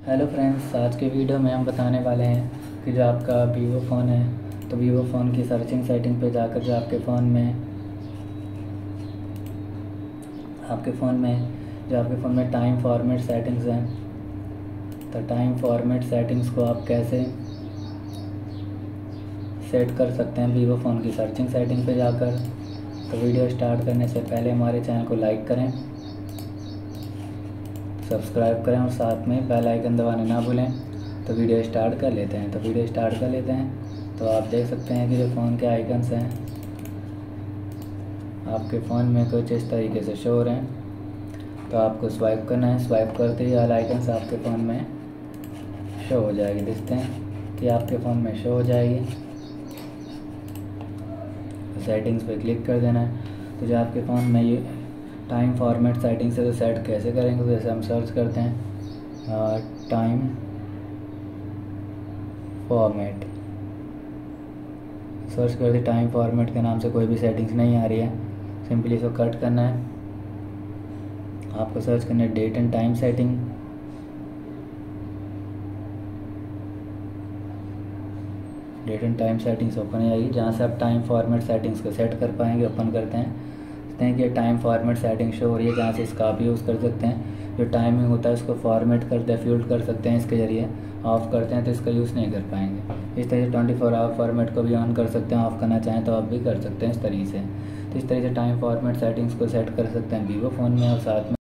Hello friends, आज के video में हम बताने वाले हैं कि जो आपका वीवो फ़ोन है तो वीवो फ़ोन की सर्चिंग सेटिंग पे जाकर जो आपके फ़ोन में टाइम फॉर्मेट सेटिंग्स हैं, तो टाइम फॉर्मेट सेटिंग्स को आप कैसे सेट कर सकते हैं वीवो फ़ोन की सर्चिंग सेटिंग पे जाकर। तो वीडियो स्टार्ट करने से पहले हमारे चैनल को लाइक करें, सब्सक्राइब करें और साथ में बेल आइकन दबाना ना भूलें। तो वीडियो स्टार्ट कर लेते हैं। तो आप देख सकते हैं कि जो फ़ोन के आइकन्स हैं आपके फ़ोन में कुछ इस तरीके से शो हो रहे हैं। तो आपको स्वाइप करना है, स्वाइप करते ही ऑल आइकन्स आपके फ़ोन में शो हो जाएगी, दिखते हैं कि आपके फ़ोन में शो हो जाएगी। तो सेटिंग्स पे क्लिक कर देना है। तो जो आपके फ़ोन में ये टाइम फॉर्मेट सेटिंग से तो सेट कैसे करेंगे, तो जैसे हम सर्च करते हैं टाइम फॉर्मेट, सर्च करते टाइम फॉर्मेट के नाम से कोई भी सेटिंग्स नहीं आ रही है, सिंपली इसको कट करना है। आपको सर्च करना है date and time setting. Date and time settings open हो जाएगी, जहाँ से आप टाइम फॉर्मेट सेटिंग्स को सेट कर पाएंगे। ओपन करते हैं कि टाइम फॉर्मेट सेटिंग शो हो रही है, जहाँ से इसका आप यूज़ कर सकते हैं। जो टाइमिंग होता है उसको फॉर्मेट कर डेफॉल्ट कर सकते हैं इसके ज़रिए। ऑफ़ करते हैं तो इसका यूज़ नहीं कर पाएंगे। इस तरह से 24 आवर फॉर्मेट को भी ऑन कर सकते हैं, ऑफ़ करना चाहें तो आप भी कर सकते हैं इस तरीके से। तो इस तरह से टाइम फॉर्मेट सेटिंग्स को सेट कर सकते हैं वीवो फ़ोन में और साथ में